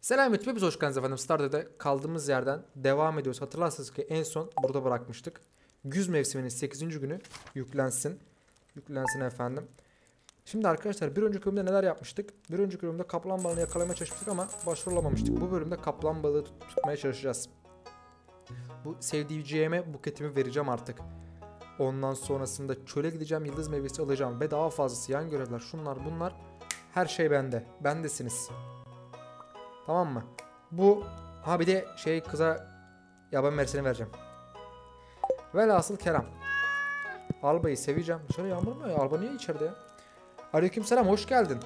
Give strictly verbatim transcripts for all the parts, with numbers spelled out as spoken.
Selamünaleyküm, biz hoş geldiniz efendim. Stardew'de kaldığımız yerden devam ediyoruz. Hatırlarsanız ki en son burada bırakmıştık. Güz mevsiminin sekizinci günü yüklensin. Yüklensin efendim. Şimdi arkadaşlar bir önceki bölümde neler yapmıştık? Bir önceki bölümde kaplan balığını yakalamaya çalışmıştık ama başarılı olamamıştık. Bu bölümde kaplan balığı tut tutmaya çalışacağız. Bu sevdiceğime buketimi vereceğim artık. Ondan sonrasında çöle gideceğim, yıldız meyvesi alacağım ve daha fazlası, yan görevler, şunlar bunlar. Her şey bende. Bendesiniz. Tamam mı? Bu ha bir de şey kıza yaban mersini vereceğim. Velhasıl Kerem. Alba'yı seveceğim. Dışarı yağmur mu ya? Alba niye içeride ya? Aleykümselam, hoş geldin.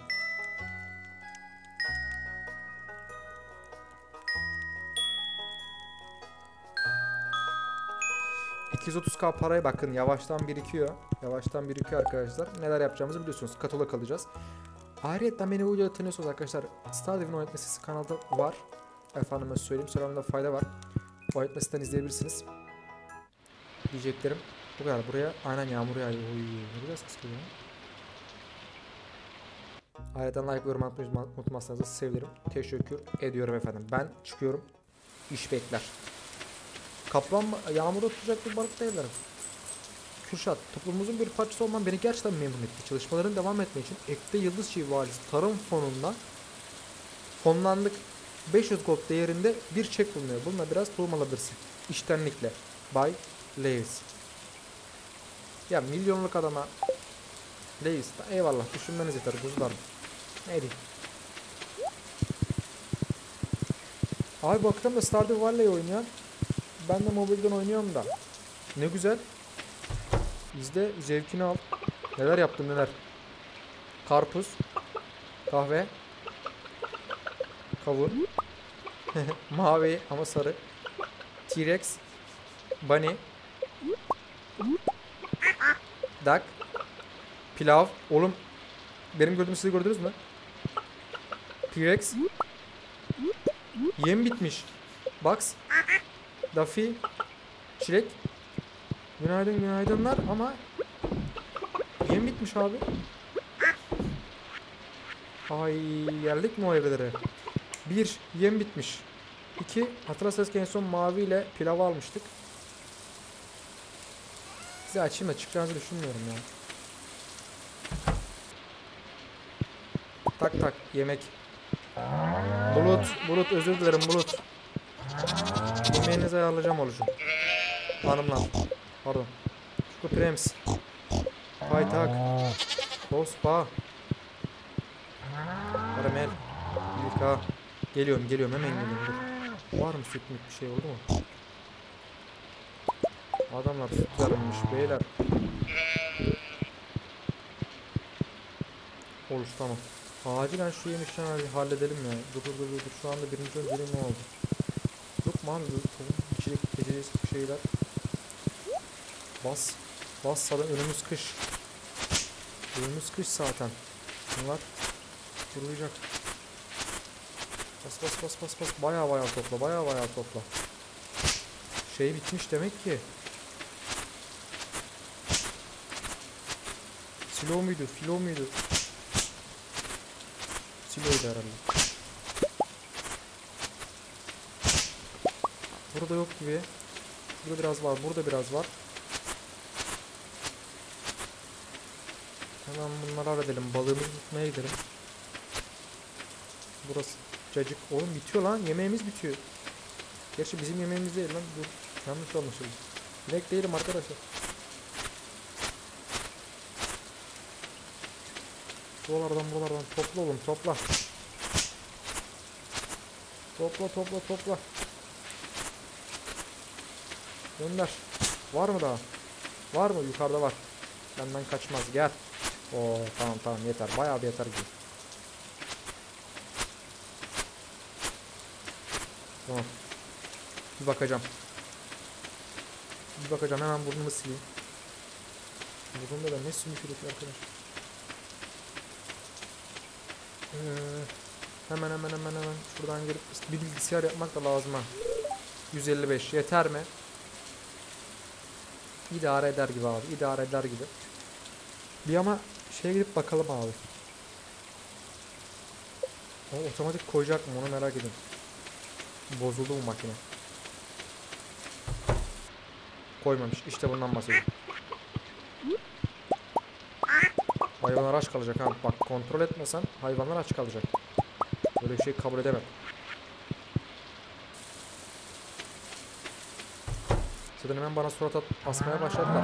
iki yüz otuz bin paraya bakın, yavaştan birikiyor. Yavaştan birikiyor arkadaşlar. Neler yapacağımızı biliyorsunuz. Katola kalacağız. Ayrıca beni bu videoda tanıyorsunuz arkadaşlar. Stardew'in Oynatma Sesi kanalda var. Efendime söyleyeyim, söylememde fayda var. Oynatma Sesi'nden izleyebilirsiniz. Diyeceklerim bu kadar. Buraya aynen yağmur yağıyor. Oy, ne güzel ses geliyor. Ayrıca like ve yorum atmayı unutmazsanız da sevinirim. Teşekkür ediyorum efendim. Ben çıkıyorum. İş bekler. Kaplan yağmurda tutacak bir balık değiller. Kürşat, toplumumuzun bir parçası olman beni gerçekten memnun etti. Çalışmaların devam etmek için Ekte Yıldız Çiğ Valisi Tarım Fonu'ndan fonlandık. beş yüz gold değerinde bir çek bulunuyor. Bununla biraz tohum alabilirsin. İştenlikle. Bay Lewis. Ya milyonluk adama Lewis, eyvallah, düşünmeniz yeter kuzularım. Neydi? Abi bu akşam da Stardew Valley oynuyor. Ben de mobilden oynuyorum da. Ne güzel. İzle, zevkini al. Neler yaptım neler. Karpuz. Kahve. Kavun. Mavi ama sarı. T-Rex. Bunny. Duck. Pilav. Oğlum benim gördüğümü siz gördünüz mü? T-Rex. Yem bitmiş. Box. Duffy. Çilek. Günaydın günaydınlar ama yem bitmiş abi. Ay, geldik mi o evlere? Bir, yem bitmiş. İki, hatırlarsanız en son mavi ile pilav almıştık. Size açayım da çıkacağınızı düşünmüyorum ya. Tak tak, yemek. Bulut, Bulut özür dilerim Bulut. Yemeğinizi ayarlayacağım oluşum. Hanımlar. Pardon. Şuko Prems. Paytak. Tospa. Karamel. Milka. Geliyorum geliyorum hemen geliyorum. Dur. Var mı süt mü bir şey oldu mu? Adamlar süt vermiş beyler. Olur tamam. Acilen şu yemişten halledelim ya. Dur dur dur dur. Şu anda birinci önceliğim ne oldu? Yok mu abi? İçecek içeceğiz bir şeyler. Bas. Bas sana, önümüz kış. Önümüz kış zaten. Bunlar kuruyacak. Bas bas bas bas bas. Baya baya topla. Baya baya topla. Şey bitmiş demek ki. Silo muydu? Filo muydu? Siloydu herhalde. Burada yok gibi. Burada biraz var. Burada biraz var. Hemen bunları halledelim. Balığımızı tutmaya gidelim. Burası cacık. Oğlum bitiyor lan. Yemeğimiz bitiyor. Gerçi bizim yemeğimiz değil lan. Dur. Yanlış anlaşıldı. İnek değilim arkadaşlar. Buralardan buralardan topla oğlum topla. Topla topla topla. Gönder. Var mı daha? Var mı? Yukarıda var. Benden kaçmaz. Gel. Oo tamam tamam yeter. Bayağı bir yeter gibi. Tamam. Bir bakacağım. Bir bakacağım. Hemen burnumu sileyim. Burnumda da ne sümük üretiyor arkadaşlar. Ee, hemen hemen hemen hemen şuradan girip bir bilgisayar yapmak da lazım ha. yüz elli beş yeter mi? İdare eder gibi abi. İdare eder gibi. Bir ama şeye gidip bakalım abi. O otomatik koyacak mı onu merak edin. Bozuldu bu makine. Koymamış. İşte bundan bahsediyorum. Hayvanlar aç kalacak ha. Bak kontrol etmesen hayvanlar aç kalacak. Böyle bir şey kabul edemem. Zaten hemen bana surat at asmaya başladılar.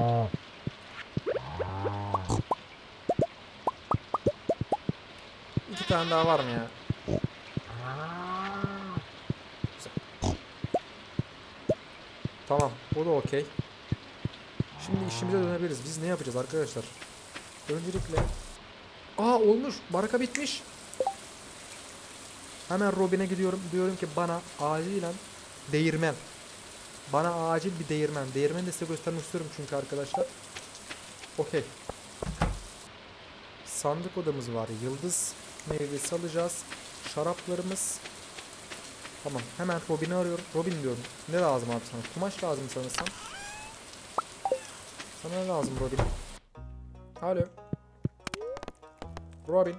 İki tane daha var mı ya? Güzel. Tamam. Bu da okey. Şimdi işimize dönebiliriz. Biz ne yapacağız arkadaşlar? Öncelikle... Aa olmuş. Baraka bitmiş. Hemen Robin'e gidiyorum. Diyorum ki bana acilen değirmen. Bana acil bir değirmen. Değirmeni de size göstermek istiyorum çünkü arkadaşlar. Okey. Sandık odamız var. Yıldız meyvesi alacağız. Şaraplarımız. Tamam. Hemen Robin'i arıyorum. Robin diyorum. Ne lazım abi sana? Kumaş lazım sanırsam. Sana ne lazım Robin? Alo. Robin.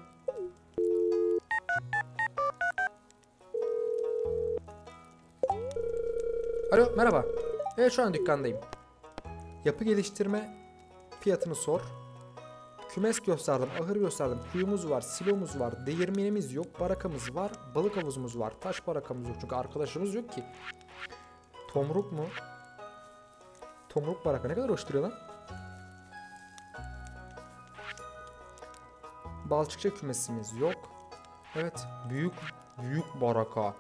Alo merhaba. Evet şu an dükkandayım. Yapı geliştirme fiyatını sor. Kümes gösterdim, ahır gösterdim. Kuyumuz var, silomuz var, değirmenimiz yok, barakamız var, balık havuzumuz var. Taş barakamız yok çünkü arkadaşımız yok ki. Tomruk mu? Tomruk baraka ne kadar hoş duruyor lan. Balçıkça kümesimiz yok. Evet, büyük büyük baraka.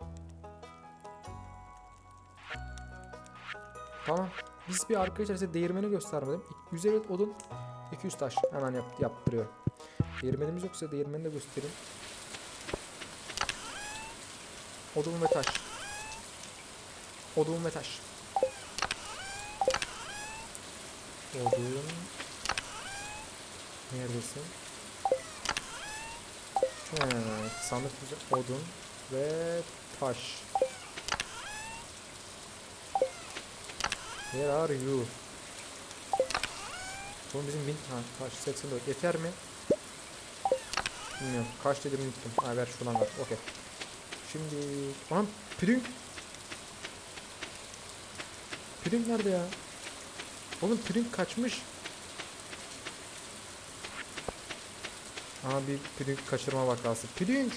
Tamam. Biz bir arkadaşlar size değirmeni göstermedim. yüz elli odun, iki yüz taş. Hemen yap, yaptırıyorum. Değirmenimiz yoksa değirmeni de göstereyim. Odun ve taş. Odun ve taş. Odun. Neredesin? Evet, sandık güzel. Odun ve taş. Where are you? Oğlum bizim bin... Ha, kaç? seksen dört. Yeter mi? Bilmiyorum. Kaç dedim unuttum. Ha ver şuradan ver. Okey. Şimdi... Anam püdünk. Püdünk nerede ya? Oğlum püdünk kaçmış. Aha bir püdünk kaçırma vakası. Püdünk!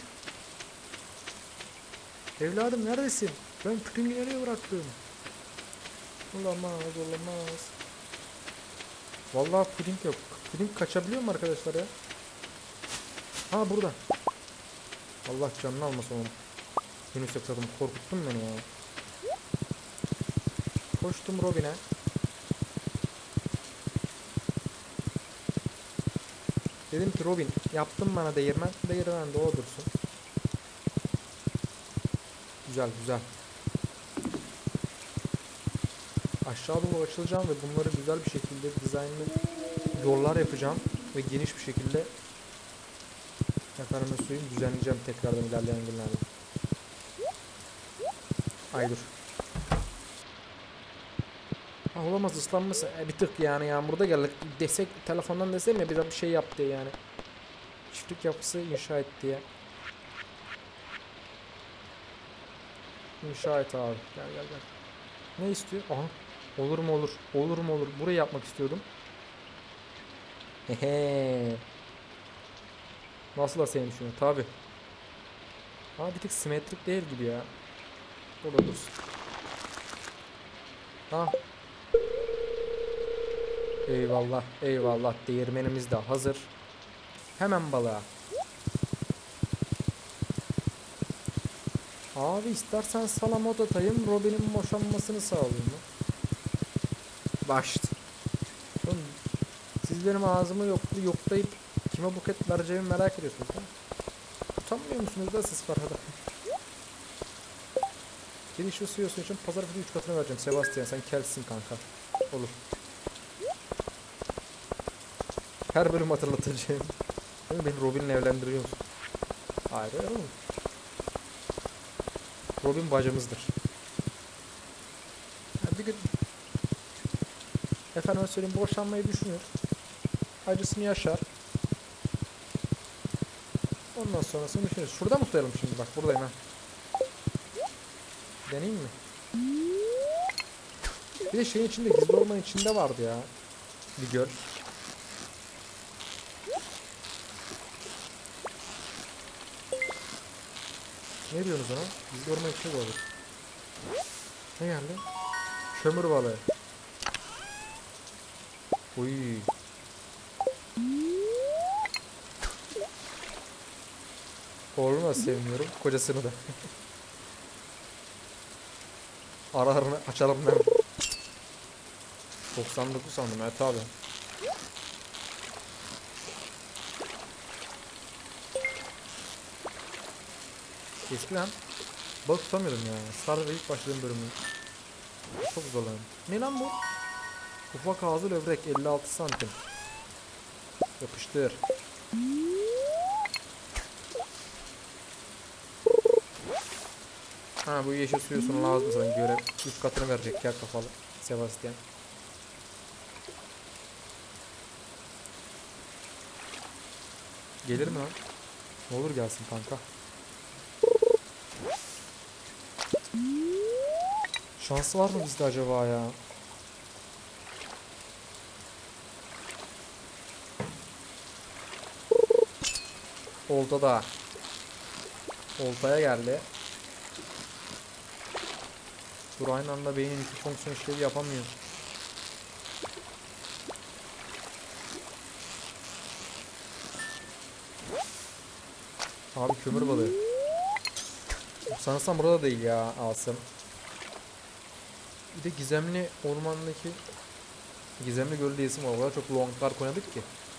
Evladım neredesin? Ben püdüngü nereye bıraktım? Olamaz olamaz. Vallahi puding yok. Puding kaçabiliyor mu arkadaşlar ya? Ha burada. Allah canını almasın oğlum. Yunus yakaladım. Korkuttun beni ya. Koştum Robin'e. Dedim ki Robin yaptın bana değirmen. Değirmen de o dursun. Güzel güzel. Aşağı doğru açılacağım ve bunları güzel bir şekilde dizaynlı yollar yapacağım ve geniş bir şekilde efendime söyleyeyim düzenleyeceğim tekrardan ilerleyen günlerde. Ay dur. Ah, olamaz ıslanması e, bir tık yani yağmurda geldik desek telefondan desem ya biraz bir şey yap diye yani. Çiftlik yapısı inşa et diye. İnşa et abi. Gel gel gel. Ne istiyor? Aha. Olur mu olur. Olur mu olur. Burayı yapmak istiyordum. Hehe. Nasıl da sevmiş şunu. Tabi. Ama bir tık simetrik değil gibi ya. Burada dursun. Ha. Eyvallah. Eyvallah. Değirmenimiz de hazır. Hemen balığa. Abi istersen sana mod atayım. Robin'in boşanmasını sağlayayım mı? Başt. Oğlum, siz benim ağzımı yoklu yoklayıp kime buket vereceğimi merak ediyorsunuz ha? Utanmıyor musunuz da siz Farha'da? Geniş şu suyosun için pazar günü üç katını vereceğim. Sebastian sen kelsin kanka. Olur. Her bölüm hatırlatacağım. Beni Robin'le evlendiriyorsun. Hayır oğlum. Robin bacımızdır. Yani bir gün efendime söyleyeyim boşanmayı düşünür. Acısını yaşar. Ondan sonrasını düşünürüz. Şurada mı tutayalım şimdi? Bak buradayım ha. Deneyeyim mi? Bir de şeyin içinde, gizli ormanın içinde vardı ya. Bir göl. Ne diyorsunuz ona? Gizli ormanın içinde gördük. Ne geldi? Kömür balığı. Uy. Oğlunu da sevmiyorum. Kocasını da. Aralarını açalım değil mi? doksan dokuz sandım evet abi. Eskiden balık tutamıyordum ya. Star'da ilk başladığım bölümü. Çok zorlandım. Ne lan bu? Ufak ağzı lövrek elli altı santim. Yapıştır. Ha bu yeşil suyu sonu lazım sana göre üç katını verecek ya kafalı Sebastian. Gelir mi lan? Ne olur gelsin kanka. Şansı var mı bizde acaba ya? Olta da. Oltaya geldi. Dur aynı anda beynin iki fonksiyon işlevi yapamıyor. Abi kömür balığı. Sanırsam burada değil ya Asım. Bir de gizemli ormandaki gizemli göl diye isim var. O kadar çok longlar oynadık ki.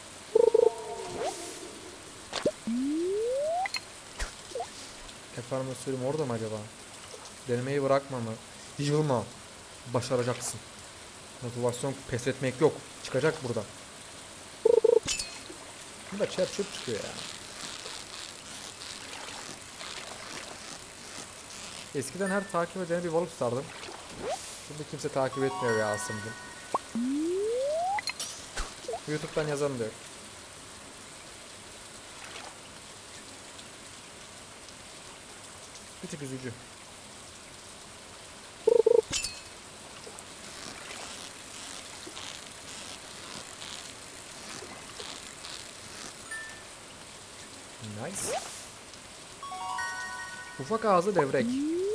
Efendim söyleyeyim orada mı acaba? Denemeyi bırakma mı? Yılma. Başaracaksın. Motivasyon pes etmek yok. Çıkacak burada. Burada çer çöp çıkıyor ya. Eskiden her takip edene bir balık tutardım. Şimdi kimse takip etmiyor ya Asım'cım. YouTube'dan yazan da yok. Bir tık üzücü. Nice. Ufak ağzı levrek.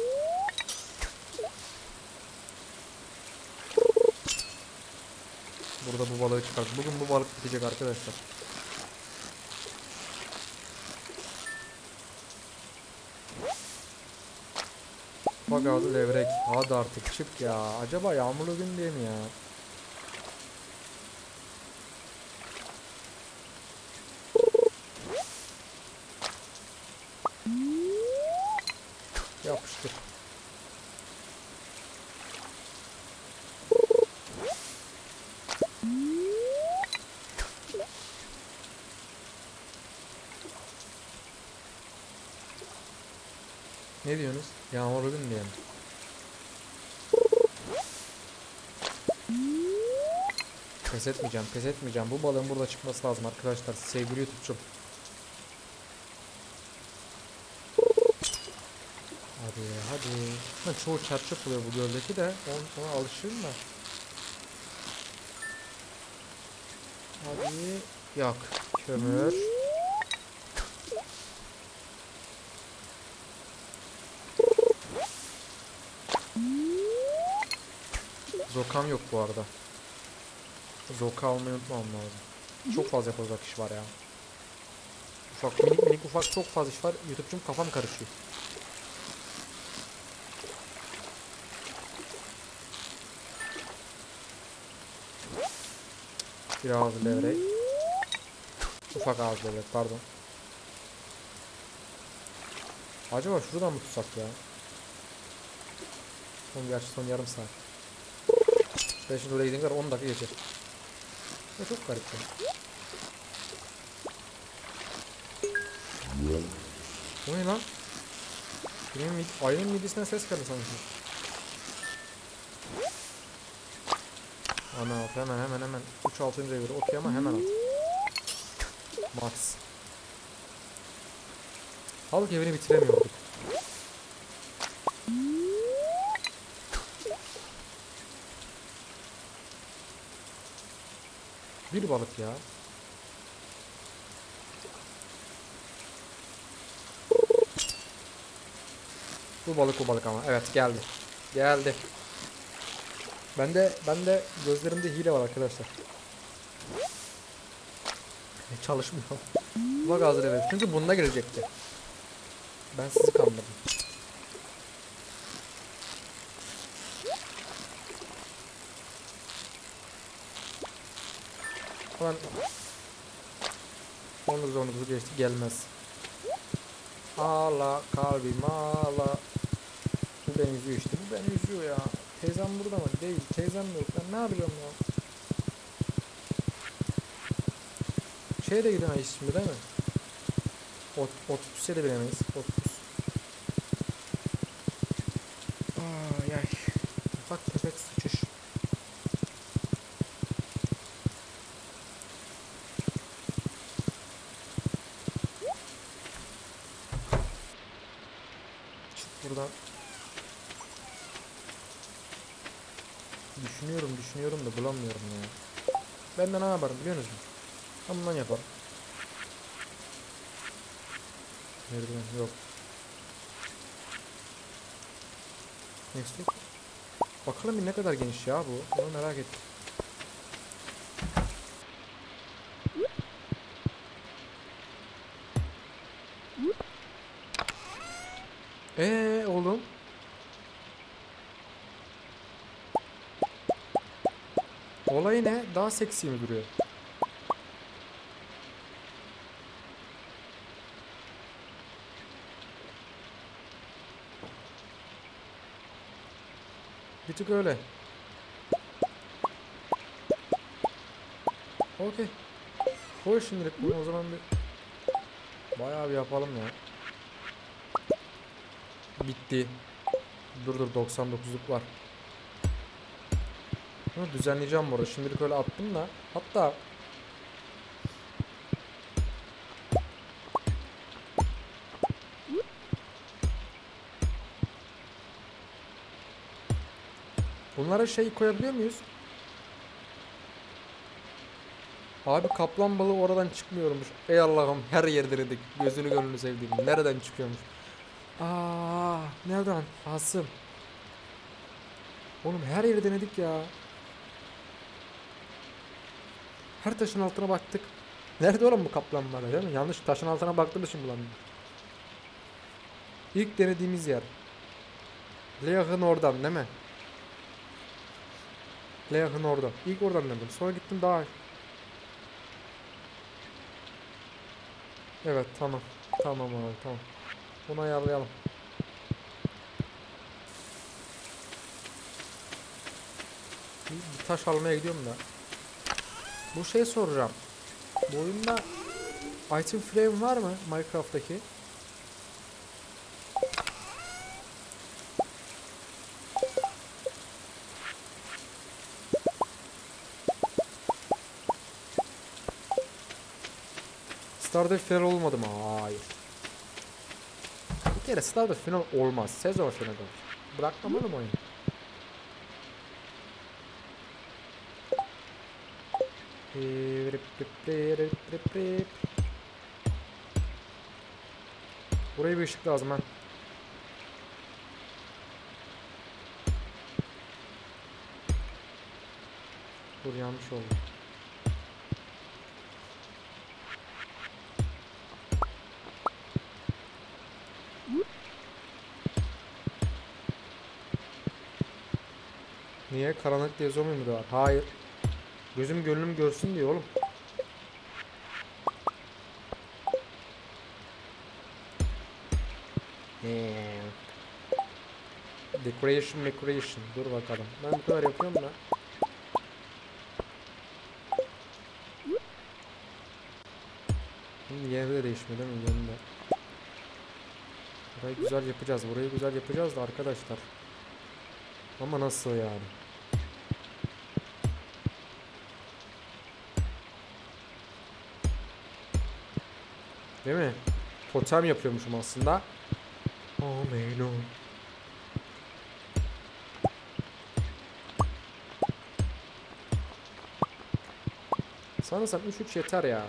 Burada bu balığı çıkar. Bugün bu balık bitecek arkadaşlar. Ufak ağzı levrek. Hadi artık çık ya. Acaba yağmurlu gün diye mi ya? Yapıştır. Ne diyorsunuz? Yağmurlu gün diye mi? Pes etmeyeceğim, pes etmeyeceğim. Bu balığın burada çıkması lazım arkadaşlar. Sevgili YouTube'cum. Hadi hadi. Ha, çoğu çarçıp oluyor bu göldeki de. On, ona alışırım da. Hadi. Yok. Kömür. Zokam yok bu arada. Zoka almayı unutmam lazım. Çok fazla yapacak iş var ya. Ufak minik minik ufak çok fazla iş var. YouTube'cum kafam karışıyor. Bir ağzı levrek. Ufak ağzı levrek pardon. Acaba şuradan mı tutsak ya? Son gerçi son yarım saat. Ben şimdi oraya gideyim kadar on dakika geçer. Ya çok garip ya. Bu ne lan? Benim mid ayının midisinden ses geldi sanki. Ana hemen hemen hemen üç altıncı devir okey ama hemen at. Max. Halk evini bitiremiyorduk. Bir balık ya. Bu balık o balık ama. Evet geldi. Geldi. Bende bende gözlerimde hile var arkadaşlar. Çalışmıyor. Bak hazır evet. Çünkü bununla gelecekti. Ben sizi kandırdım. Ulan on dokuz on dokuz geçti gelmez. Ağla kalbim ağla. Bu beni üzüyor işte. Bu beni üzüyor ya. Teyzem burada mı? Değil. Teyzem yok. Ben ne yapıyorum ya? Şeye de gidemeyiz şimdi değil mi? Ot, otobüse de binemeyiz. Otobüs. Ay ay. Ufak tefek sıçış. Çık buradan. Düşünüyorum düşünüyorum da bulamıyorum ya. Ben de ne yaparım biliyor musunuz? Ben bundan yaparım. Merdiven yok. Next yok. Bakalım bir ne kadar geniş ya bu. Onu merak ettim. Eee oğlum. Olay ne? Daha seksi mi duruyor? Bir tık öyle. Okey. Koy şimdilik bunu o zaman bir bayağı bir yapalım ya. Bitti. Dur dur doksan dokuzluk var. Bunu düzenleyeceğim bu arada. Şimdilik öyle attım da. Hatta bunlara şey koyabiliyor muyuz? Abi kaplan balığı oradan çıkmıyormuş. Ey Allah'ım her yerde dedik. Gözünü gönlünü sevdiğim. Nereden çıkıyormuş? Aa, nereden? Asım. Oğlum her yeri denedik ya. Her taşın altına baktık. Nerede oğlum bu kaplanlar değil mi? Yanlış taşın altına baktığım için bulandım. İlk denediğimiz yer. Leah'ın oradan değil mi? Leah'ın oradan. İlk oradan denedim. Sonra gittim daha. Evet tamam. Tamam abi tamam. Bunu ayarlayalım. Bir, bir taş almaya gidiyorum da. Bu şey soracağım. Bu oyunda item frame var mı Minecraft'taki? Stardew final olmadı mı? Hayır. Bir kere Stardew final olmaz. Sezon final olur. Bırakmamalı mı oyunu? Buraya bir ışık lazım ha. Dur yanlış oldu. Niye? Karanlık diye zombi mi de var? Hayır. Gözüm gönlüm görsün diyor oğlum. Eee. Decoration, decoration. Dur bakalım. Ben bu kadar yapıyorum da. Şimdi yeri de değişmiyor değil mi? Yanında. Burayı güzel yapacağız. Burayı güzel yapacağız da arkadaşlar. Ama nasıl yani? Değil mi? Totem yapıyormuşum aslında. Amen. Sanırsam üç üç yeter ya.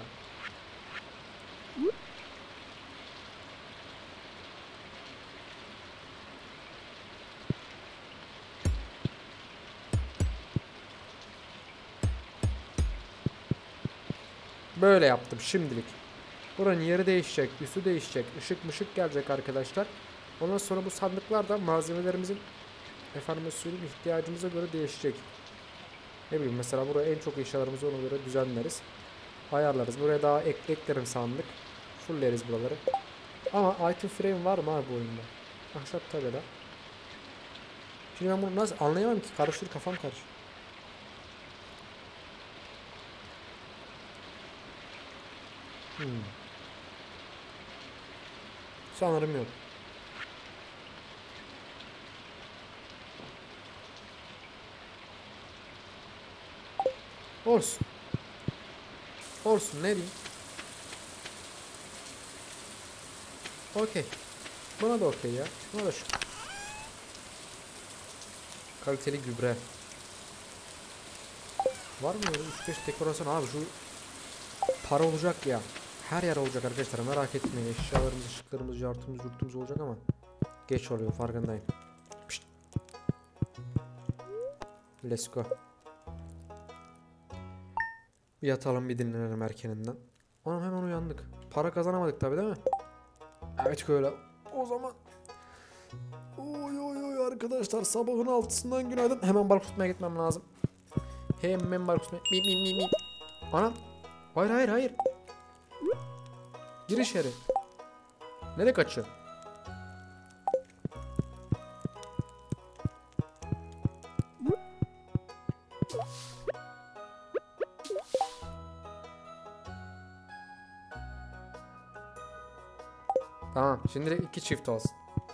Böyle yaptım şimdilik. Buranın yeri değişecek, üstü değişecek, ışık mışık gelecek arkadaşlar. Ondan sonra bu sandıklar da malzemelerimizin efendime söyleyeyim ihtiyacımıza göre değişecek. Ne bileyim mesela buraya en çok eşyalarımızı ona göre düzenleriz. Ayarlarız. Buraya daha ek eklerim sandık. Fulleriz buraları. Ama item frame var mı abi bu oyunda? Ahşap tabela. Şimdi ben bunu nasıl anlayamam ki? Karışır, kafam karışır. Hmm. Sanırım yok. Olsun. Olsun ne diyeyim. Okey. Buna da okey ya. Buna da şu. Kaliteli gübre. Var mı öyle üç beş dekorasyon abi şu para olacak ya. Her yer olacak arkadaşlar merak etmeyin. Eşyalarımız, ışıklarımız, yartımız, yurtumuz olacak ama geç oluyor farkındayım. Pişt. Let's go. Bir yatalım bir dinlenelim erkeninden. Anam hemen uyandık. Para kazanamadık tabi değil mi? Evet öyle. O zaman oy oy oy arkadaşlar sabahın altısından günaydın. Hemen balık tutmaya gitmem lazım. Hemen balık tutmaya. Mim mim mim mim. Anam. Hayır hayır hayır. Gir içeri. Nereye kaçıyor? Tamam. Şimdilik iki çift olsun.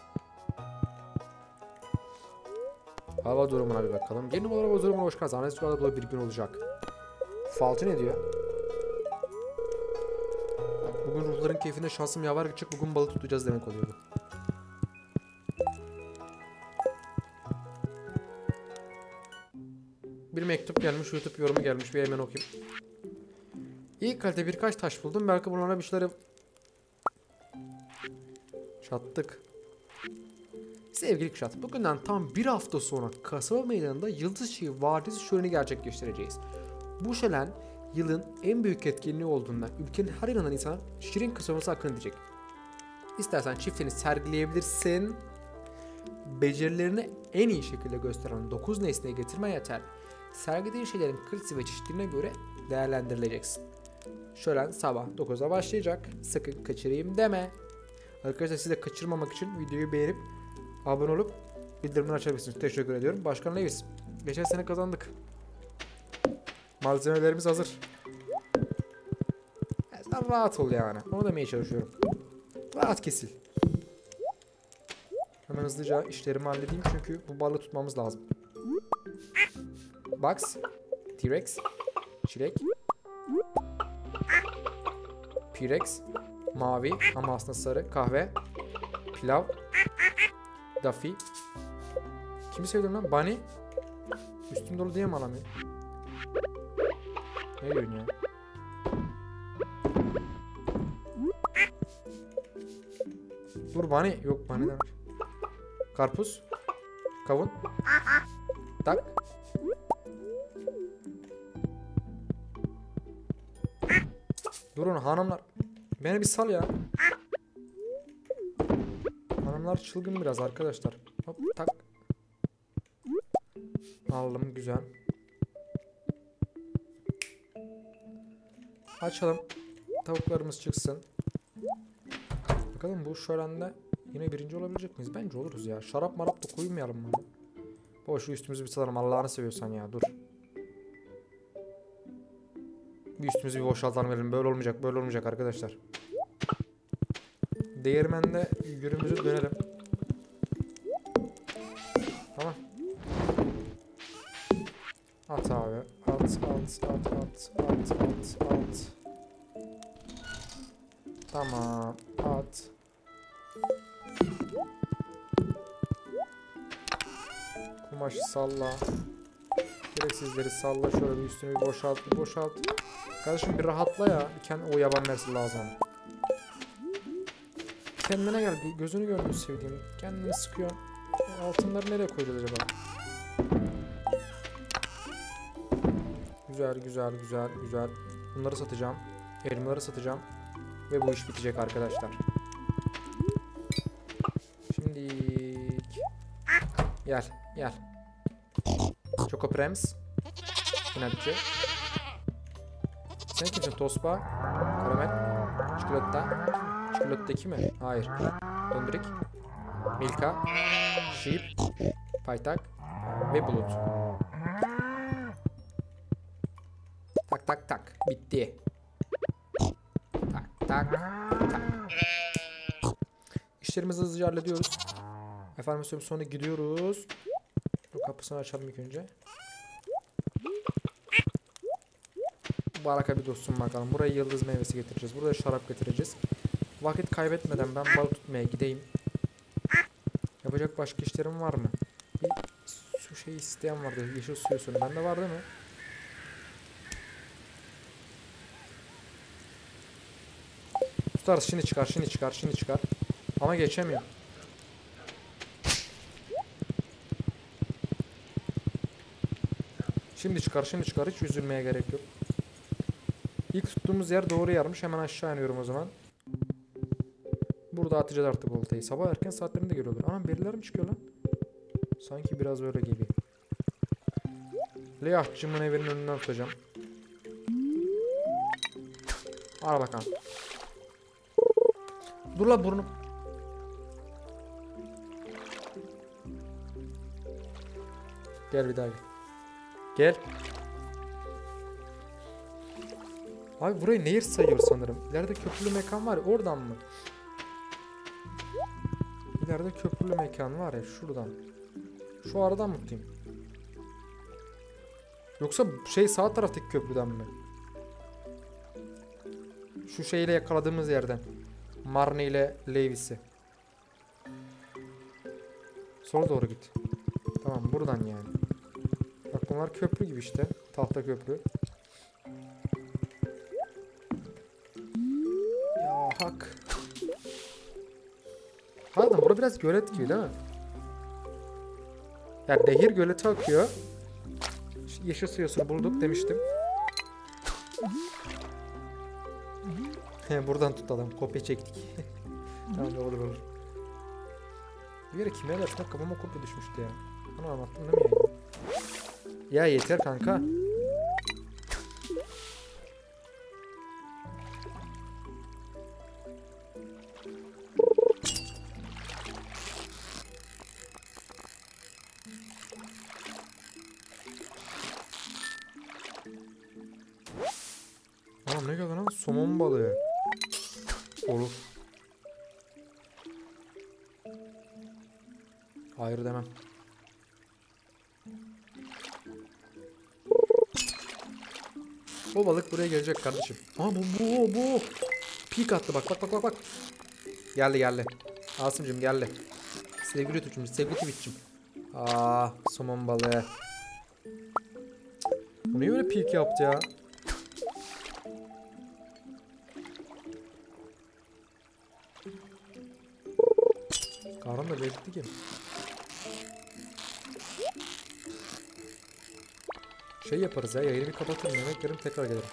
Hava durumuna bir bakalım. Bir numara hava durumuna hoş geldiniz. Analiz kadar bir gün olacak. Falcı ne diyor? Bugün ruhların keyfinde şansım yaver gidecek. Bugün balık tutacağız demek oluyor bu. Bir mektup gelmiş, YouTube yorumu gelmiş. Bir hemen okuyayım. İyi kalite birkaç taş buldum. Belki bunlara bir şeyler... Çattık. Sevgili Kuşat, bugünden tam bir hafta sonra kasaba meydanında Yıldızşehir Vadisi şöleni gerçekleştireceğiz. Bu şölen yılın en büyük etkinliği olduğundan ülkenin her yanından insana şirin kısırması hakkını edecek. İstersen çiftliğini sergileyebilirsin. Becerilerini en iyi şekilde gösteren dokuz nesneyi getirmen yeter. Sergilediğin şeylerin kalitesi ve çeşitliliğine göre değerlendirileceksin. Şölen sabah dokuzda başlayacak. Sakın kaçırayım deme. Arkadaşlar siz de kaçırmamak için videoyu beğenip abone olup bildirimleri açabilirsiniz. Teşekkür ediyorum. Başkan Lewis. Geçen sene kazandık. Malzemelerimiz hazır. Sen rahat ol yani. Onu demeye çalışıyorum. Rahat kesil. Hemen hızlıca işlerimi halledeyim çünkü bu balığı tutmamız lazım. Bugs. T-Rex. Çilek. P-Rex. Mavi ama aslında sarı. Kahve. Pilav. Duffy. Kimi sevdim lan? Bunny. Üstüm dolu diye mi alamıyor? Ne diyorsun ya? Dur Bunny. Yok Bunny demiş. Karpuz. Kavun. Tak. Durun hanımlar. Beni bir sal ya. Hanımlar çılgın biraz arkadaşlar. Hop tak. Aldım güzel. Açalım. Tavuklarımız çıksın. Bakalım bu şölende yine birinci olabilecek miyiz? Bence oluruz ya. Şarap marap da koymayalım mı? Baba şu üstümüzü bir satalım Allah'ını seviyorsan ya dur. Bir üstümüzü bir boşaltalım edelim. Böyle olmayacak böyle olmayacak arkadaşlar. Değirmende yürümüzü dönelim. Tamam. At abi. At at at at at at at. Tamam. At. Kumaşı salla. Gereksizleri salla. Şöyle bir üstünü bir boşalt. Bir boşalt. Kardeşim bir rahatla ya. Kendi o yaban mersi lazım. Kendine gel. Gözünü görmüyor sevdiğim. Kendini sıkıyor. Altınları nereye koyacağız acaba? Güzel güzel güzel güzel. Bunları satacağım. Elmaları satacağım. Ve bu iş bitecek arkadaşlar. Şimdi gel gel. Choco Prems. İnatçı. Sen kimsin? Tosba. Karamel. Çikolata. Çikolatadaki mi? Hayır. Döndürük. Milka. Sheep. Paytak. Ve Bulut. Tak tak tak. Bitti. Tak tak tak. İşlerimizi hızlıca hallediyoruz. Efendim söyleyeyim sonra gidiyoruz. Bu kapısını açalım ilk önce. Baraka bir dostum bakalım. Buraya yıldız meyvesi getireceğiz. Buraya şarap getireceğiz. Vakit kaybetmeden ben balık tutmaya gideyim. Yapacak başka işlerim var mı? Bir su şeyi isteyen vardı. Yeşil suyu sonu. Bende var değil mi? Tutarız. Şimdi çıkar. Şimdi çıkar. Şimdi çıkar. Ama geçemiyor. Şimdi çıkar. Şimdi çıkar. Hiç üzülmeye gerek yok. İlk tuttuğumuz yer doğru yermiş. Hemen aşağı iniyorum o zaman. Burada atacağız artık oltayı. Sabah erken saatlerinde geliyorlar. Ama birileri mi çıkıyor lan? Sanki biraz öyle gibi. Leyahçımın evinin önünden tutacağım. Al bakalım. Dur la burnum. Gel bir daha gel. Gel. Abi burayı nehir sayıyor sanırım. İleride köprülü mekan var ya, oradan mı? İleride köprülü mekan var ya, şuradan. Şu aradan mı tutayım? Yoksa şey sağ taraftaki köprüden mi? Şu şeyle yakaladığımız yerden. Marnie ile Levis'i. Sola doğru git. Tamam buradan yani. Bak bunlar köprü gibi işte. Tahta köprü. Ya hak. Pardon, bura biraz gölet gibi değil mi? Ya nehir göleti akıyor. Yeşil suyosunu bulduk demiştim. Buradan tutalım. Kopya çektik. Tamam olur olur. Bir yere kimya dersine kafama kopya düşmüştü ya. Onu anlattım değil mi yani? Ya yeter kanka. Aa ne geldi lan? Somon balığı. Olur. Hayır demem. O balık buraya gelecek kardeşim. Aa bu bu bu. Pik attı bak bak bak bak bak. Geldi geldi. Asımcığım geldi. Sevgili tutucum, sevgili Twitch'cim. Aa somon balığı. Bu niye öyle pik yaptı ya? Karnım da belirtti ki. Şey yaparız ya, yayını bir kapatırım, yemek yerim tekrar gelirim.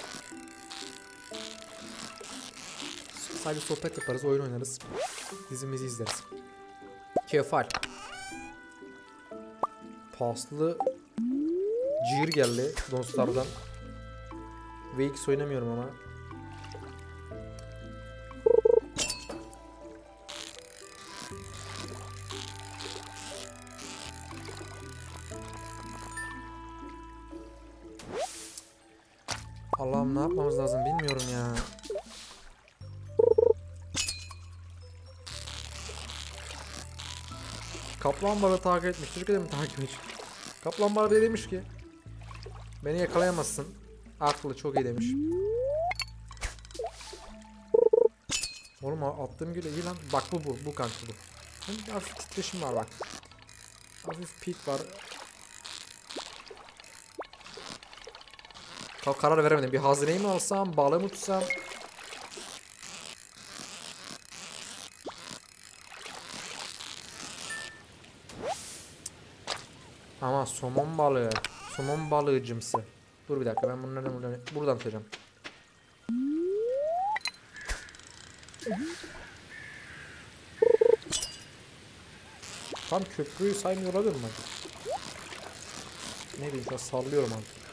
Sadece sohbet yaparız, oyun oynarız. Dizimizi izleriz. Kefal. Paslı cihir geldi dostlardan. V X oynamıyorum ama. Allah'ım ne yapmamız lazım bilmiyorum ya. Kaplan balığı takip etmiş. Türkiye'de mi takip etmiş? Kaplan balığı demiş ki beni yakalayamazsın. Aklı çok iyi demiş. Oğlum attığım güle iyi lan. Bak bu bu. Bu kanka bu. Bir hafif titreşim var bak. Hafif pik var. Ka- Karar veremedim. Bir hazineyi mi alsam, balığı mı tutsam? Ama somon balığı. Somon balığıcımsı. Dur bir dakika, ben bunları buradan, buradan tutacağım. Tam köprüyü saymıyor olabilir mi? Ne bileyim, şu an sallıyorum artık.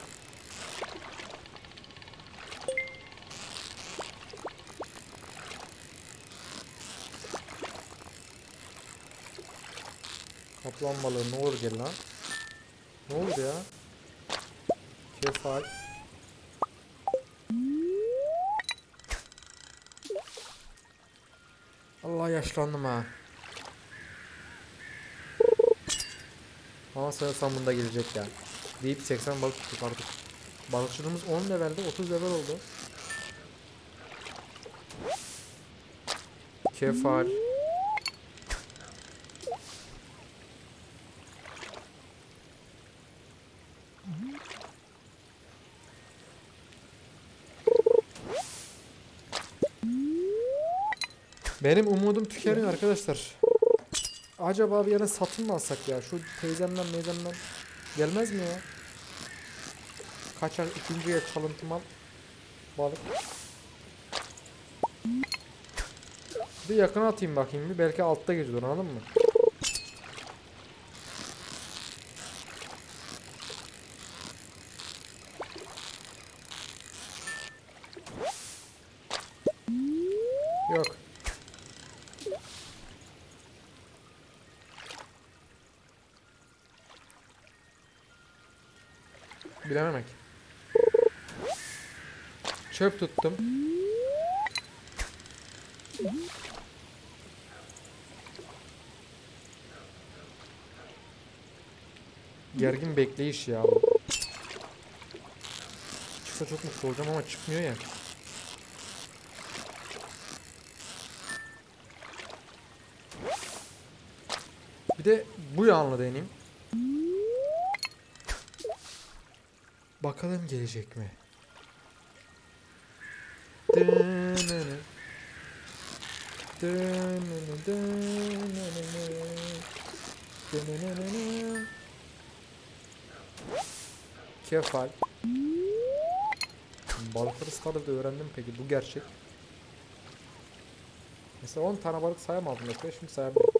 Kaplan balığı ne olur gel lan. Ne olur ya? Kefal. Allah, yaşlandım ha. Ama sanırsam bunda gelecek ya. Deyip seksen balık tuttuk artık. Balıkçılığımız on levelde, otuz level oldu. Kefal. Benim umudum tükeniyor arkadaşlar. Acaba bir yana satın mı alsak ya? Şu teyzemden meyzemden gelmez mi ya? Kaçar ikinciye çalıntı mal. Balık. Bir yakına atayım bakayım bir. Belki altta geziyor, anladın mı? Yok. Bilememek. Çöp tuttum. Gergin bekleyiş ya bu. Çıksa çok mutlu olacağım ama çıkmıyor ya. Bir de bu yanlı deneyeyim. Bakalım gelecek mi? Kefal. Balıkları starda öğrendim peki, bu gerçek. Mesela on tane balık sayamadım mesela, şimdi sayabilirim.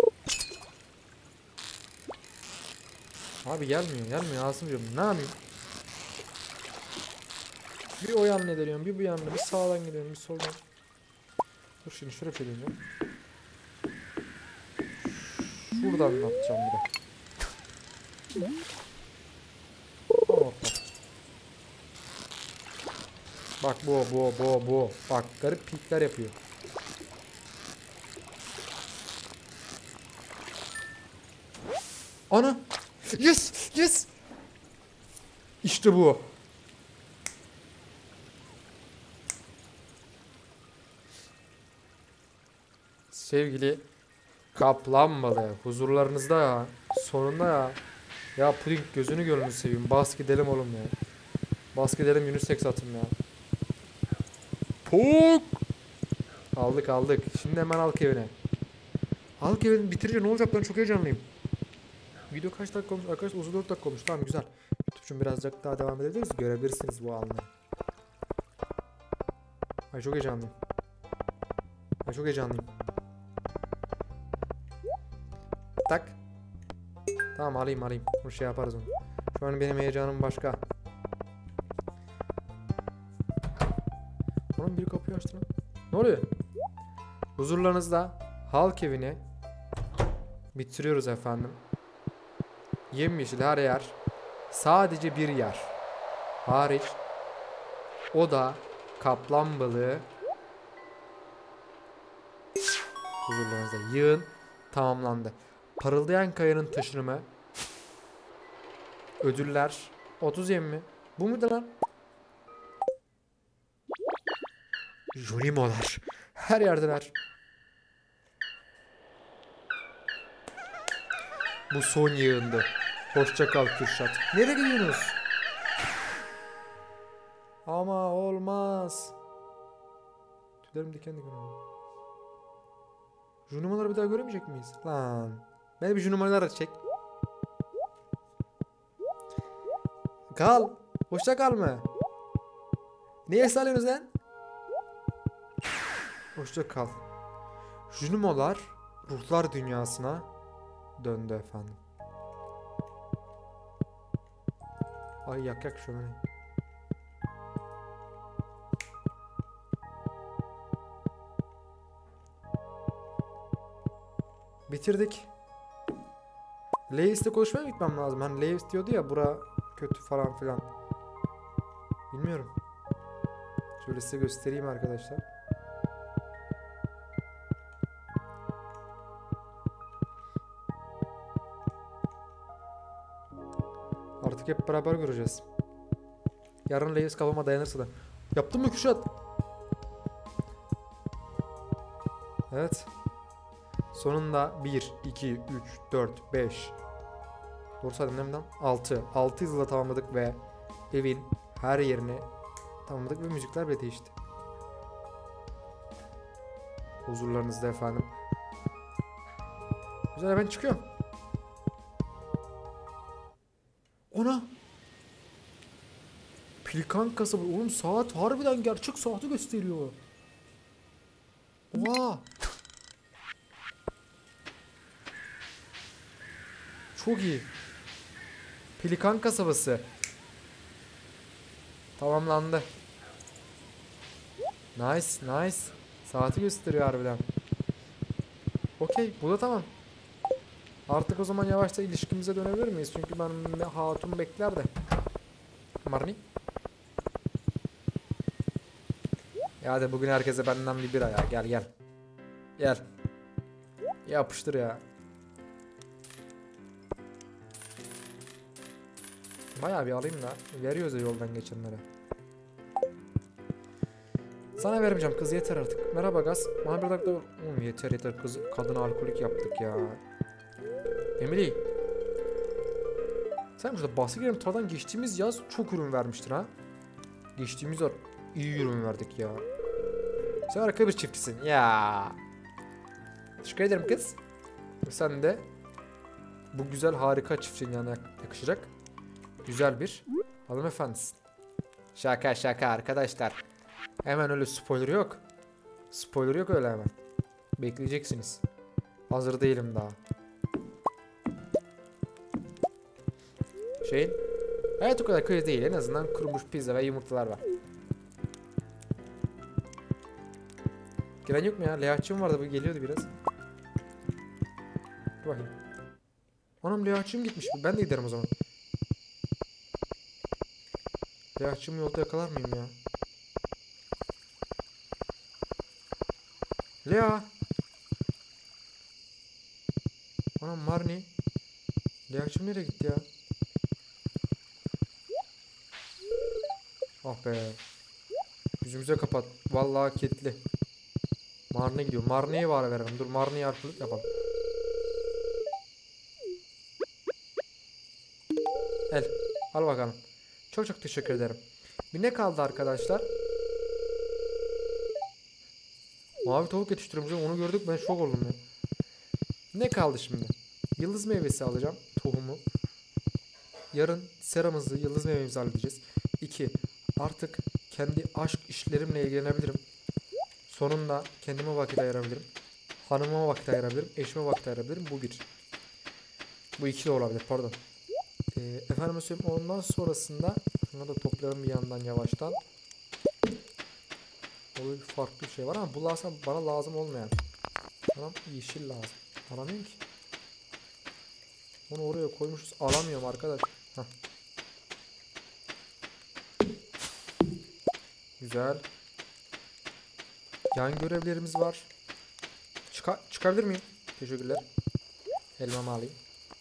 Abi gelmiyor gelmiyor Asımcığım, ne yapayım? Bir o yanına dönüyorum, bir bu yanına, bir sağdan gidiyorum, bir soldan. Dur şimdi şöyle bir şey dönüyorum. Şuradan atacağım bir de. Tam orta. Bak bu bu bu bu. Bak garip pikler yapıyor. Ana! Yes! Yes! İşte bu. Sevgili kaplan balığı, huzurlarınızda ya. Sonunda ya. Ya puding, gözünü gönlünü seveyim. Bas gidelim oğlum ya. Bas gidelim, unisex atım ya. Pok! Aldık aldık. Şimdi hemen halk evine. Halk evini bitirince ne olacak, ben çok heyecanlıyım. Video kaç dakika olmuş arkadaşlar? otuz dört dakika olmuş. Tamam, güzel. YouTube'cum birazcık daha devam edebiliriz. Görebilirsiniz bu anı. Ay çok heyecanlıyım. Ay çok heyecanlıyım. Tak. Tamam, alayım alayım. Bu şey yaparız onu. Şu an benim heyecanım başka. Oğlum biri kapıyı açtı lan. Ne oluyor? Huzurlarınızda halk evini bitiriyoruz efendim. Yemyeşil her yer. Sadece bir yer hariç. O da kaplan balığı. Huzurlarınızda yığın tamamlandı. Parıldayan kayanın taşınımı. Ödüller. otuz yem mi? Bu muydu lan? Jonimolar. Her yerdeler. Bu son yığındı. Hoşça kal Kürşat. Nereye gidiyorsunuz? Ama olmaz. Tüylerim diken diken oldu. Şu numaraları bir daha göremeyecek miyiz? Lan. Beni bir şu numaraları çek. Kal. Hoşça kal mı? Niye salıyorsunuz lan? Hoşça kal. Junumolar ruhlar dünyasına döndü efendim. Ay yak yak şöyle. Bitirdik. Leis'le konuşmaya mı gitmem lazım? Hani Leis diyordu ya bura kötü falan filan. Bilmiyorum. Şöyle size göstereyim arkadaşlar. Artık hep beraber göreceğiz. Yarın Leis kafama dayanırsa da. Yaptın mı Kürşat? Evet. Sonunda bir, iki, üç, dört, beş. Doğru saydım değil mi lan? altı. altı hızla tamamladık ve evin her yerini tamamladık ve müzikler bile değişti. Huzurlarınızda efendim. Güzel, ben çıkıyorum. Ona Pelikan kasabı. Oğlum saat harbiden gerçek saati gösteriyor. Oha. Çok iyi. Pelikan kasabası tamamlandı. Nice, nice. Saati gösteriyor harbiden. Okey, bu da tamam. Artık o zaman yavaşça ilişkimize dönebilir miyiz? Çünkü ben hatun bekler de. Marni. Ya hadi bugün herkese benden bir bira ya. Gel gel. Gel. Yapıştır ya. Bayağı bir alayım da. Veriyoruz ya yoldan geçenlere. Sana vermeyeceğim kız, yeter artık. Merhaba Gaz. Bana bir dakika. Oğlum yeter yeter kız. Kadın alkolik yaptık ya. Emily. Sen şurada bahsi girelim. Taradan geçtiğimiz yaz çok ürün vermiştin ha. Geçtiğimiz yaz iyi ürün verdik ya. Sen harika bir çiftçisin ya. Teşekkür ederim kız. Sen de bu güzel harika çiftçinin yanına yakışacak güzel bir hanımefendisin. Şaka şaka arkadaşlar. Hemen öyle spoiler yok. Spoiler yok öyle hemen. Bekleyeceksiniz. Hazır değilim daha. Şeyin. Evet o kadar kötü değil. En azından kurumuş pizza ve yumurtalar var. Gelen yok mu ya? Lehatçım vardı, bu geliyordu biraz. Dur bakayım. Anam Lehatçım gitmiş. Ben de giderim o zaman. Lehatçımı yolda yakalar mıyım ya? Lea. Anam Marni. Lehatçım nereye gitti ya? Ah be. Yüzümüze kapat. Vallahi ketli. Marni'ye gidiyor. Marni'ye var verelim. Dur Marni'ye arkalık yapalım. El. Al bakalım. Çok çok teşekkür ederim. Bir ne kaldı arkadaşlar? Mavi tavuk yetiştiriyorum. Onu gördük, ben şok oldum ya. Ne kaldı şimdi? Yıldız meyvesi alacağım. Tohumu. Yarın seramızı, yıldız meyvemizi halledeceğiz. iki. Artık kendi aşk işlerimle ilgilenebilirim. Sonunda kendime vakit ayırabilirim. Hanıma vakit ayırabilirim. Eşime vakit ayırabilirim. Bu bir. Bu iki de olabilir. Pardon. Ee, efendim söyleyeyim. Ondan sonrasında şunu da toplayalım bir yandan yavaştan. Böyle bir farklı bir şey var ama bu lazım, bana lazım olmayan. Tamam, yeşil lazım. Alamıyorum ki. Onu oraya koymuşuz. Alamıyorum arkadaş. Heh. Güzel. Yan görevlerimiz var. Çıka çıkabilir miyim? Teşekkürler. Elmamı alayım.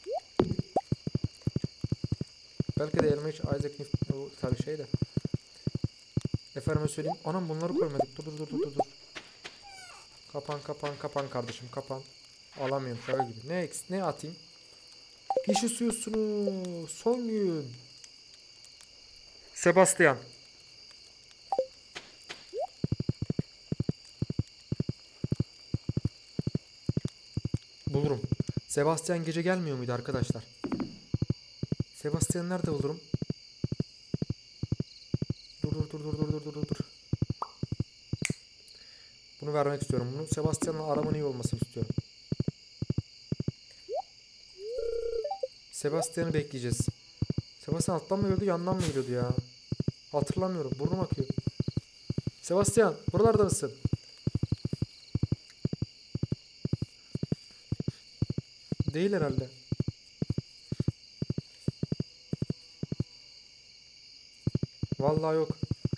Belki de elma hiç Isaac Newton bu tabii şey de. Efendime söyleyeyim. Anam bunları koymadık. Dur dur dur dur dur. Kapan kapan kapan kardeşim kapan. Alamıyorum şaka gibi. Ne eks ne atayım? Yaşasıyorsunuz. Son gün. Sebastian. Bulurum. Sebastian gece gelmiyor muydu arkadaşlar? Sebastian nerede bulurum? Dur dur dur dur dur dur dur dur. Bunu vermek istiyorum. Bunu Sebastian'la aramanın iyi olmasını istiyorum. Sebastian'ı bekleyeceğiz. Sebastian alttan mı geliyordu, yandan mı geliyordu ya? Hatırlamıyorum. Burnum akıyor. Sebastian, buralarda mısın? Değil herhalde. Vallahi yok.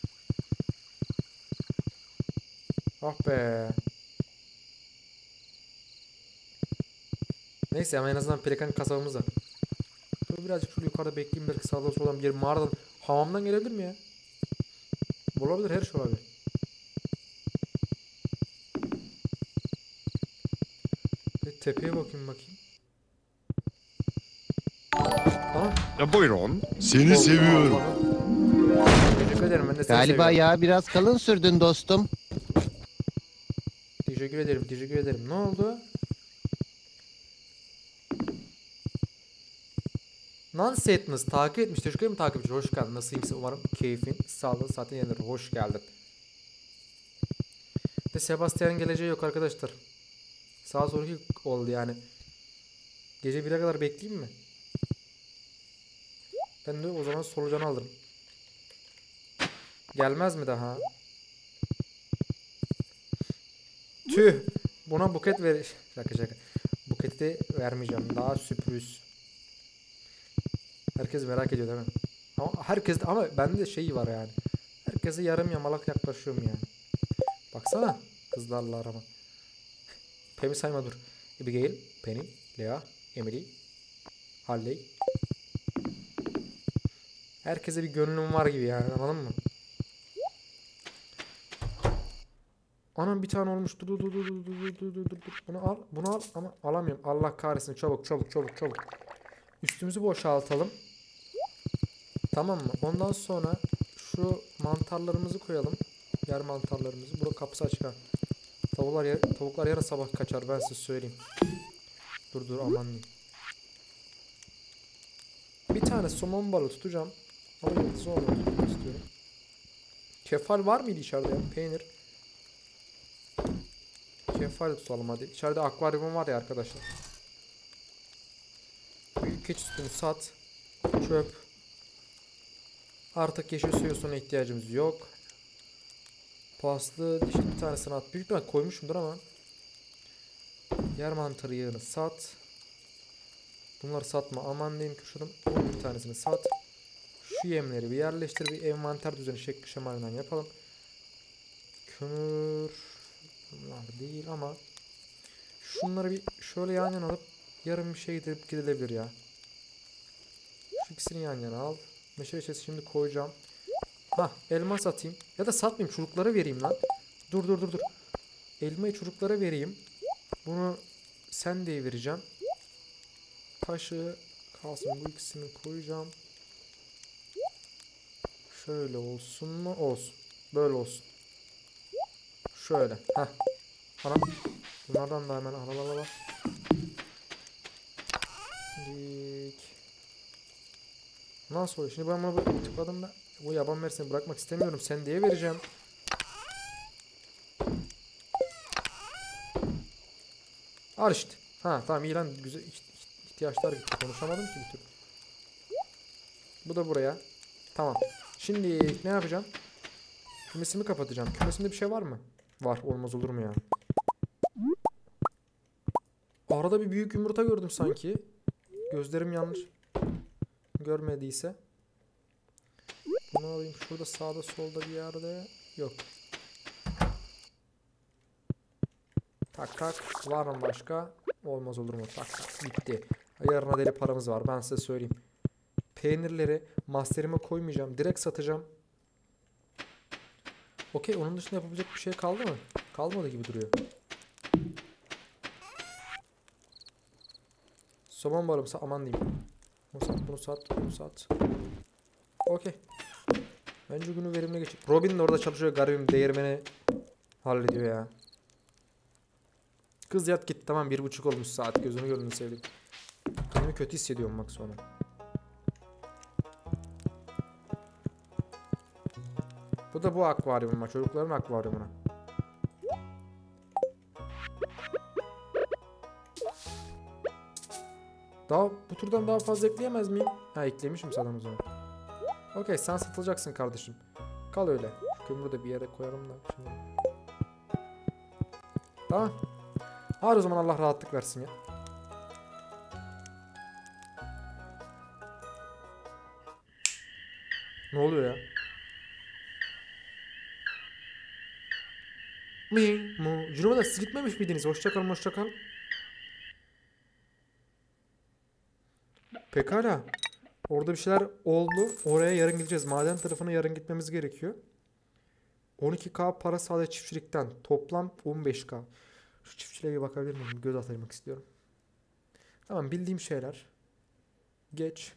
Ah be. Neyse ama en azından pelikan kasabımız var. Dur birazcık şurada yukarıda bekleyeyim, belki sağdan soldan bir mağaradan, hamamdan gelebilir mi ya? Olabilir, her şey olabilir. Bir tepeye bakayım bakayım. Tamam. Ya buyurun. Seni seviyorum. Teşekkür ederim, ben de seni Galiba seviyorum. ya biraz kalın sürdün dostum. Teşekkür ederim, teşekkür ederim. Ne oldu? Non-Sadness takip etmiş. Teşekkür ederim takipçi. Hoş geldin. Nasılsın? Umarım keyfin, sağlığın, saatin yerinde. Hoş geldin. Ve Sebastian'ın geleceği yok arkadaşlar. Sağa soru oldu yani. Gece bire kadar bekleyeyim mi? Ben de o zaman solucanı alırım. Gelmez mi daha? Tüh. Buna buket ver. Şaka şaka. Buketi vermeyeceğim. Daha sürpriz. Herkes merak ediyor değil mi? Ama herkes de, ama bende de şey var yani. Herkese yarım yamalak yaklaşıyorum yani. Baksana kızlarla arama. Pem'i sayma dur. Abigail, Penny, Lea, Emily, Harley. Herkese bir gönlüm var gibi yani, anladın mı? Anam bir tane olmuş. Dur dur dur dur dur dur dur dur dur. Bunu al, bunu al ama alamıyorum. Allah kahretsin. Çabuk çabuk çabuk çabuk. Üstümüzü boşaltalım. Tamam mı? Ondan sonra şu mantarlarımızı koyalım. Yer mantarlarımızı. Burada kapısı açık ha. Tavuklar, yer, tavuklar yarın sabah kaçar, ben size söyleyeyim. Dur dur aman diyeyim. Bir tane somon balığı tutacağım. Ama yıldız olmak istiyorum. Kefal var mıydı içeride ya? Peynir. Kefal tutalım hadi. İçeride akvaryumum var ya arkadaşlar. Büyük keçi sütünü sat. Çöp. Artık yeşil suya suyuna ihtiyacımız yok. Paslı dişli bir tanesini at. Büyük ihtimal koymuşumdur ama. Yer mantarı yağını sat. Bunları satma. Aman diyeyim ki şuradan bir tanesini sat. Şu yemleri bir yerleştir. Bir envanter düzeni şekli şemalinden yapalım. Kömür. Bunlar değil ama. Şunları bir şöyle yan yana alıp yarın bir şey gidip gidilebilir ya. Şu ikisini yan yana al. Meşale çesi şimdi koyacağım. Hah, elma satayım. Ya da satmayayım, çocuklara vereyim lan. Dur dur dur dur. Elmayı çocuklara vereyim. Bunu sen de vereceğim. Taşı kalsın, bu ikisini koyacağım. Şöyle olsun mu? Olsun. Böyle olsun. Şöyle. Heh. Anam. Bunlardan da hemen al al al al. Dik. Nasıl oluyor? Şimdi ben bunu tıkladım da bu yaban mersini bırakmak istemiyorum. Sen diye vereceğim. Al işte. Ha tamam, iyi lan, güzel ihtiyaçlar gitti. Konuşamadım ki bir türlü. Bu da buraya. Tamam. Şimdi ne yapacağım? Kümesimi kapatacağım. Kümesimde bir şey var mı? Var. Olmaz olur mu ya? Arada bir büyük yumurta gördüm sanki. Gözlerim yanlış görmediyse. Bunu alayım. Şurada sağda solda bir yerde. Yok. Tak tak. Var mı başka? Olmaz olur mu? Tak tak. Bitti. Yarına deli paramız var. Ben size söyleyeyim. Peynirleri masterime koymayacağım. Direkt satacağım. Okey. Onun dışında yapabilecek bir şey kaldı mı? Kalmadı gibi duruyor. Somon balım sa aman diyeyim. Bunu sat, bunu sat, bunu sat. Okey. Bence günü verimli geçecek. Robin de orada çalışıyor, garibim değirmeni hallediyor ya. Kız yat git, tamam, bir buçuk olmuş saat, gözünü gönlünü seveyim. Kendimi kötü hissediyorum bak sonra. Bu da bu akvaryumuma, çocukların akvaryumuna. Daha bu turdan daha fazla ekleyemez miyim? Ha, eklemişim zaten o zaman. Okey, sen satılacaksın kardeşim. Kal öyle. Şu kömürü de bir yere koyarım da şimdi. Tamam. Hadi o zaman, Allah rahatlık versin ya. Ne oluyor ya? Mi mu. Cunuma siz gitmemiş miydiniz? Hoşçakalın, hoşçakalın. Pekala. Orada bir şeyler oldu. Oraya yarın gideceğiz. Maden tarafına yarın gitmemiz gerekiyor. on iki K para sadece çiftçilikten. Toplam on beş K. Şu çiftçiliğe bir bakabilir miyim? Göz atayım istiyorum. Tamam, bildiğim şeyler. Geç.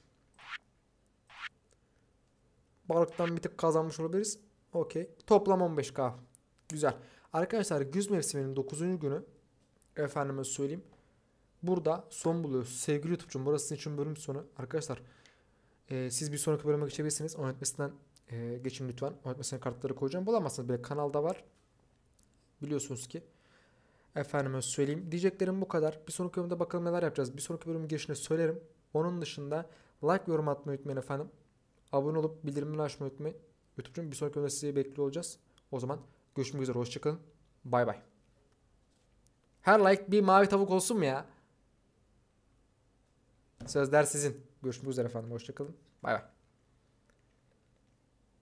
Balıktan bir tık kazanmış olabiliriz. Okey. Toplam on beş K. Güzel. Arkadaşlar, güz mevsiminin dokuzuncu günü. Efendime söyleyeyim. Burada son buluyoruz. Sevgili YouTube'cum, burası sizin için bölüm sonu. Arkadaşlar, e, siz bir sonraki bölüme geçebilirsiniz. O yönetmesinden e, geçin lütfen. O yönetmesine kartları koyacağım. Bulamazsınız bile. Kanalda var. Biliyorsunuz ki. Efendime söyleyeyim. Diyeceklerim bu kadar. Bir sonraki bölümde bakalım neler yapacağız. Bir sonraki bölümün girişinde söylerim. Onun dışında like ve yorum atmayı unutmayın efendim. Abone olup bildirimleri açmayı unutmayın. YouTube'cum, bir sonraki bölümde sizi bekliyor olacağız. O zaman görüşmek üzere. Hoşçakalın. Bay bay. Her like bir mavi tavuk olsun mu ya? Sözler sizin. Görüşmek üzere efendim. Hoşçakalın. Bay bay.